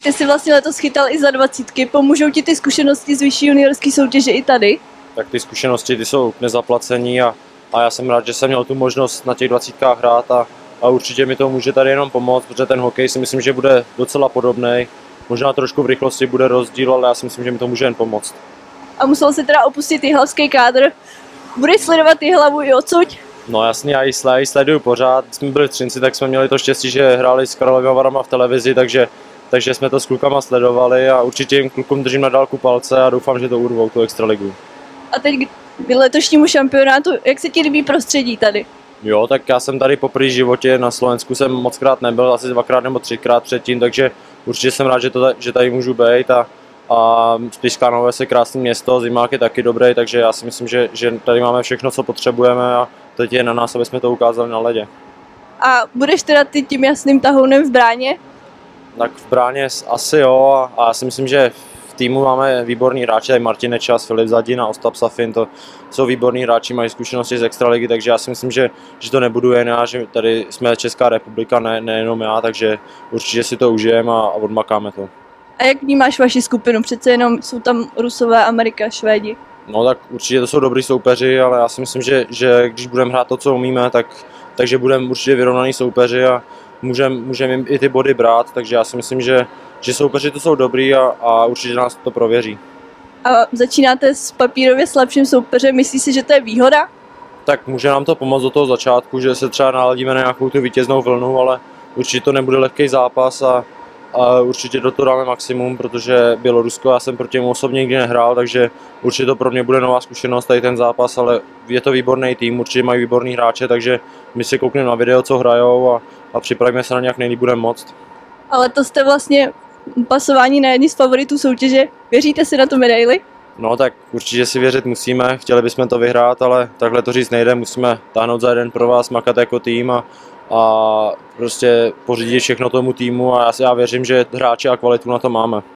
Ty jsi vlastně letos chytal i za dvacítky, pomůžou ti ty zkušenosti z vyšší juniorské soutěže i tady? Tak ty zkušenosti ty jsou nezaplacení a já jsem rád, že jsem měl tu možnost na těch 20 hrát a určitě mi to může tady jenom pomoct, protože ten hokej si myslím, že bude docela podobný. Možná trošku v rychlosti bude rozdíl, ale já si myslím, že mi to může jen pomoct. A musel si teda opustit jihlavský kádr. Budeš sledovat Jihlavu i odsud? No jasně, já ji sleduju pořád. Když jsme byli v Třinci, tak jsme měli to štěstí, že hráli s Karlovými Varama v televizi, takže jsme to s klukama sledovali a určitě jim klukům držím na dálku palce a doufám, že to urvou, tu extraligu. A teď k letošnímu šampionátu, jak se ti líbí prostředí tady? Jo, tak já jsem tady poprvé v životě, na Slovensku jsem mockrát nebyl, asi 2x nebo 3x předtím, takže určitě jsem rád, že tady můžu být a Spišská Nová Ves je krásné město, zimák je taky dobrý, takže já si myslím, že tady máme všechno, co potřebujeme a teď je na nás, aby jsme to ukázali na ledě. A budeš teda ty tím jasným tahounem v bráně? Tak v bráně asi jo a já si myslím, že v týmu máme výborný hráče, Martin Nečas, Filip Zadin a Ostap Safin, to jsou výborní hráči, mají zkušenosti z extraligy, takže já si myslím, že to nebudu jen já, že tady jsme Česká republika, nejenom já, takže určitě si to užijeme a odmakáme to. A jak vnímáš vaši skupinu? Přece jenom jsou tam Rusové, Amerika, Švédi. No tak určitě to jsou dobrý soupeři, ale já si myslím, že když budeme hrát to, co umíme, takže budeme určitě vyrovnaný soupeři a můžeme jim i ty body brát, takže já si myslím, že soupeři to jsou dobrý a určitě nás to prověří. A začínáte s papírově slabším soupeřem, myslíš si, že to je výhoda? Tak může nám to pomoct do toho začátku, že se třeba naladíme na nějakou tu vítěznou vlnu, ale určitě to nebude lehký zápas a určitě do toho dáme maximum, protože Bělorusko já jsem proti němu osobně nikdy nehrál, takže určitě to pro mě bude nová zkušenost tady ten zápas, ale je to výborný tým, určitě mají výborný hráče, takže my si koukneme na video, co hrajou a připravíme se na nějak nejlíp budeme moct. Ale to jste vlastně pasování na jedný z favoritů soutěže. Věříte si na tu medaili? No tak určitě si věřit musíme, chtěli bychom to vyhrát, ale takhle to říct nejde, musíme táhnout za jeden pro vás, makat jako tým a prostě pořídit všechno tomu týmu a já věřím, že hráči a kvalitu na to máme.